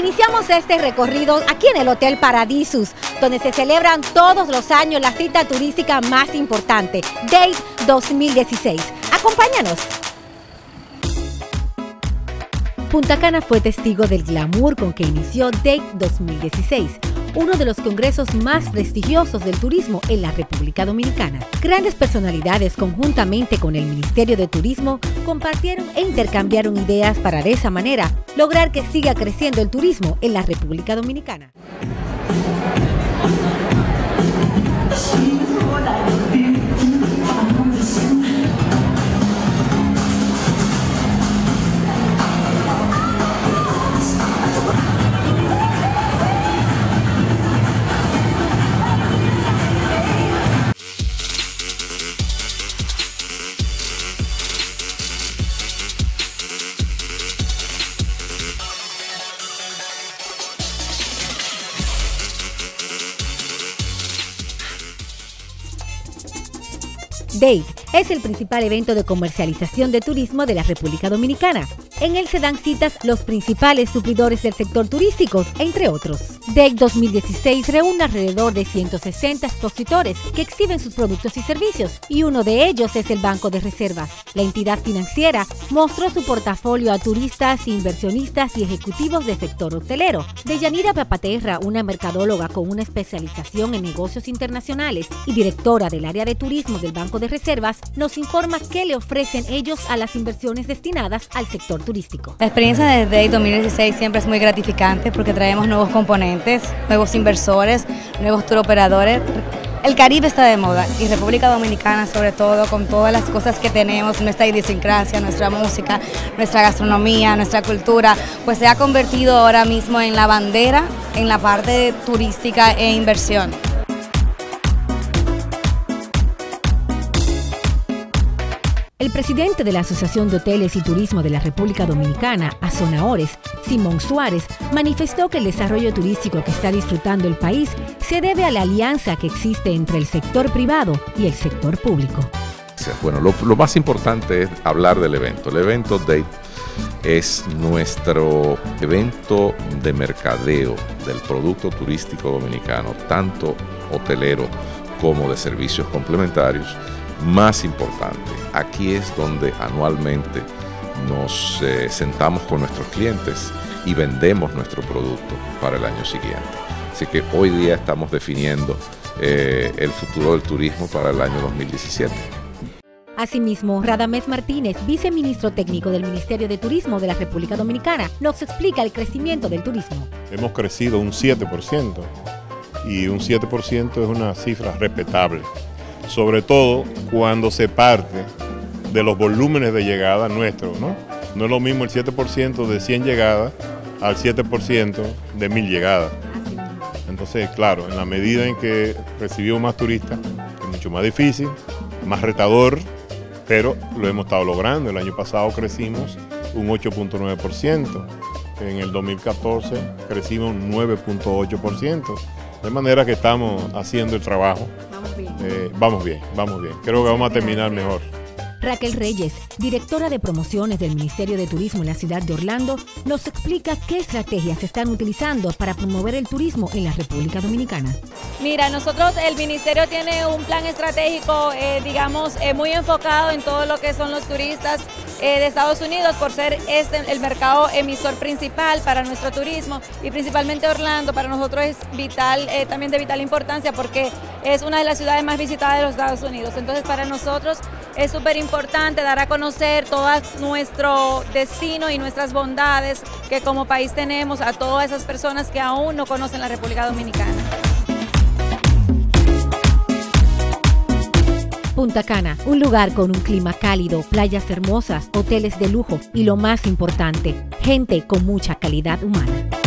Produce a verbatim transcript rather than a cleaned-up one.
Iniciamos este recorrido aquí en el Hotel Paradisus, donde se celebran todos los años la cita turística más importante, Date dos mil dieciséis. Acompáñanos. Punta Cana fue testigo del glamour con que inició Date dos mil dieciséis, uno de los congresos más prestigiosos del turismo en la República Dominicana. Grandes personalidades, conjuntamente con el Ministerio de Turismo, compartieron e intercambiaron ideas para de esa manera lograr que siga creciendo el turismo en la República Dominicana. Date es el principal evento de comercialización de turismo de la República Dominicana. En él se dan citas los principales suplidores del sector turístico, entre otros. Date dos mil dieciséis reúne alrededor de ciento sesenta expositores que exhiben sus productos y servicios, y uno de ellos es el Banco de Reservas. La entidad financiera mostró su portafolio a turistas, inversionistas y ejecutivos del sector hotelero. Deyanira Papaterra, una mercadóloga con una especialización en negocios internacionales y directora del área de turismo del Banco de Reservas, nos informa qué le ofrecen ellos a las inversiones destinadas al sector turístico. La experiencia de Date dos mil dieciséis siempre es muy gratificante porque traemos nuevos componentes, nuevos inversores, nuevos tour operadores. El Caribe está de moda y República Dominicana, sobre todo, con todas las cosas que tenemos, nuestra idiosincrasia, nuestra música, nuestra gastronomía, nuestra cultura, pues se ha convertido ahora mismo en la bandera en la parte turística e inversión. El presidente de la Asociación de Hoteles y Turismo de la República Dominicana, Azonaores, Simón Suárez, manifestó que el desarrollo turístico que está disfrutando el país se debe a la alianza que existe entre el sector privado y el sector público. Bueno, lo, lo más importante es hablar del evento. El evento Date es nuestro evento de mercadeo del producto turístico dominicano, tanto hotelero como de servicios complementarios, más importante. Aquí es donde anualmente nos eh, sentamos con nuestros clientes y vendemos nuestro producto para el año siguiente. Así que hoy día estamos definiendo eh, el futuro del turismo para el año dos mil diecisiete. Asimismo, Radamés Martínez, viceministro técnico del Ministerio de Turismo de la República Dominicana, nos explica el crecimiento del turismo. Hemos crecido un siete por ciento y un siete por ciento es una cifra respetable, sobre todo cuando se parte de los volúmenes de llegada nuestros, ¿no? No es lo mismo el siete por ciento de cien llegadas al siete por ciento de mil llegadas. Entonces, claro, en la medida en que recibimos más turistas, es mucho más difícil, más retador, pero lo hemos estado logrando. El año pasado crecimos un ocho punto nueve por ciento, en el dos mil catorce crecimos un nueve punto ocho por ciento, de manera que estamos haciendo el trabajo. Vamos bien. Eh, vamos bien, vamos bien. Creo que vamos a terminar mejor. Raquel Reyes, directora de promociones del Ministerio de Turismo en la ciudad de Orlando, nos explica qué estrategias se están utilizando para promover el turismo en la República Dominicana. Mira, nosotros, el Ministerio tiene un plan estratégico, eh, digamos, eh, muy enfocado en todo lo que son los turistas eh, de Estados Unidos, por ser este el mercado emisor principal para nuestro turismo, y principalmente Orlando para nosotros es vital, eh, también de vital importancia, porque es una de las ciudades más visitadas de los Estados Unidos. Entonces, para nosotros es súper importante dar a conocer todo nuestro destino y nuestras bondades que como país tenemos a todas esas personas que aún no conocen la República Dominicana. Punta Cana, un lugar con un clima cálido, playas hermosas, hoteles de lujo y lo más importante, gente con mucha calidad humana.